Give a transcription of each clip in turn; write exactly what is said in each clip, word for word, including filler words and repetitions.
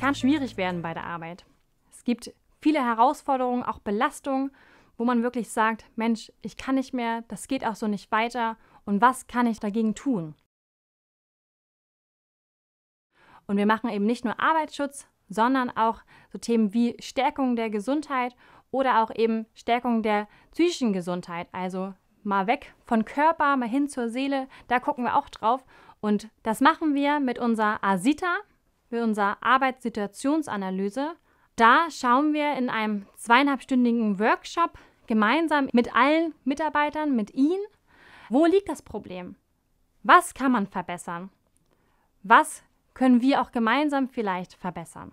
kann schwierig werden bei der Arbeit. Es gibt viele Herausforderungen, auch Belastungen, wo man wirklich sagt, Mensch, ich kann nicht mehr, das geht auch so nicht weiter und was kann ich dagegen tun? Und wir machen eben nicht nur Arbeitsschutz, sondern auch so Themen wie Stärkung der Gesundheit oder auch eben Stärkung der psychischen Gesundheit, also mal weg von Körper, mal hin zur Seele, da gucken wir auch drauf. Und das machen wir mit unserer ASITA, mit unserer Arbeitssituationsanalyse. Da schauen wir in einem zweieinhalbstündigen Workshop gemeinsam mit allen Mitarbeitern, mit Ihnen, wo liegt das Problem? Was kann man verbessern? Was können wir auch gemeinsam vielleicht verbessern?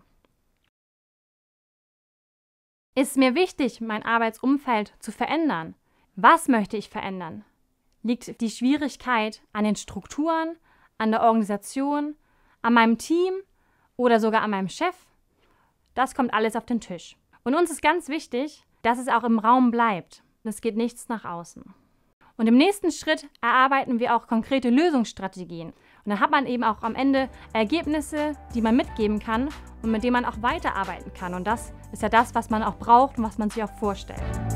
Ist mir wichtig, mein Arbeitsumfeld zu verändern? Was möchte ich verändern? Liegt die Schwierigkeit an den Strukturen, an der Organisation, an meinem Team oder sogar an meinem Chef? Das kommt alles auf den Tisch. Und uns ist ganz wichtig, dass es auch im Raum bleibt. Es geht nichts nach außen. Und im nächsten Schritt erarbeiten wir auch konkrete Lösungsstrategien. Und dann hat man eben auch am Ende Ergebnisse, die man mitgeben kann und mit denen man auch weiterarbeiten kann. Und das ist ja das, was man auch braucht und was man sich auch vorstellt.